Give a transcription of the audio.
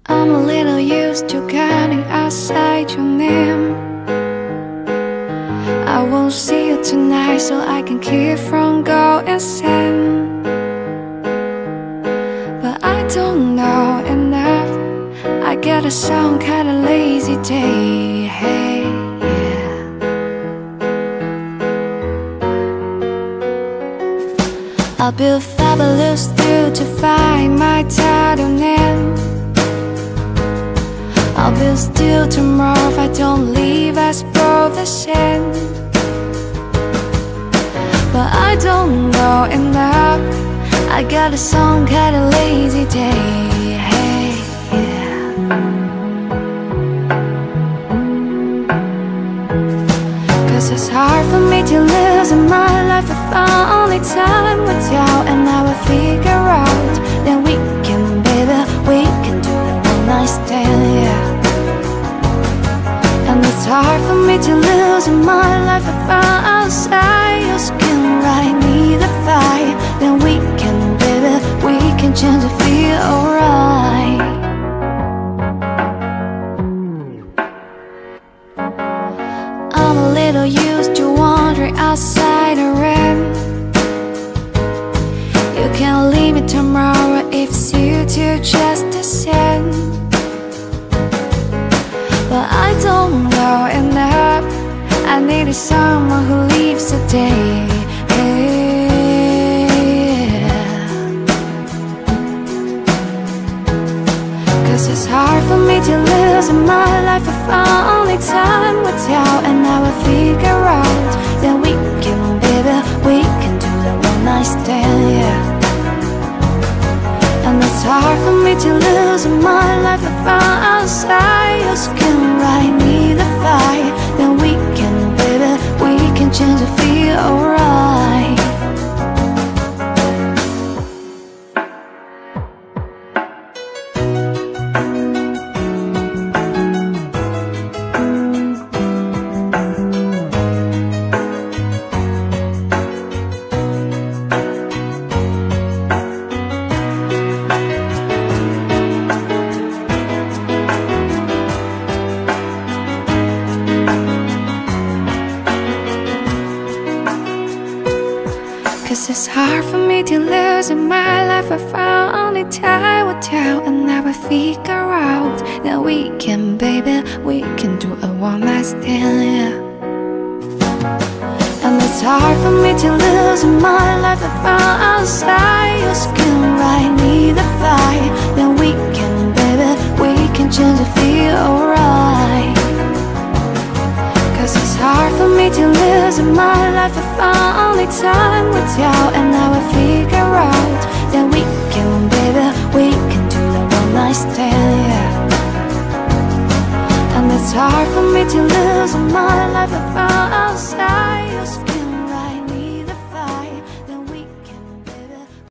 I'm a little used to getting outside your name. I won't see you tonight so I can keep from going insane. But I don't know enough. I get a some kind of lazy day. Hey, yeah. I'll build fabulous through to find my title name. I'll be still tomorrow if I don't leave as provision. But I don't know enough. I got a some kind of lazy day. Hey, yeah. Cause it's hard for me to lose in my life if I only time with you. And I will figure out, then we can, baby, we can do the one night stand, yeah. And it's hard for me to lose in my life if I'm outside your skin, right? Need the fight, then we can, baby, we can change and feel alright. I'm a little used to wandering outside the rain. You can't leave me tomorrow if it's you two just the same. But I don't know enough. I needed someone who leaves the day. Yeah. Cause it's hard for me to lose in my life if I only time with you. And I will figure out, then we can, baby, we can do the one night stand, yeah. And it's hard for me to lose in my life if I'm outside your skin, right? Need the fight, then we can, baby, we can change and feel alright. Cause it's hard for me to lose in my life if I only tie with you. And I will figure out that we can, baby, we can do a one night stand, yeah. And it's hard for me to lose in my life if I'm outside your skin, right? Need the fight, then we can, baby, we can change and feel alright. Cause it's hard for me to lose in my life if I only time with you. And I will figure out, then we can, baby, we can do the one night stand, yeah. And it's hard for me to lose in my life if I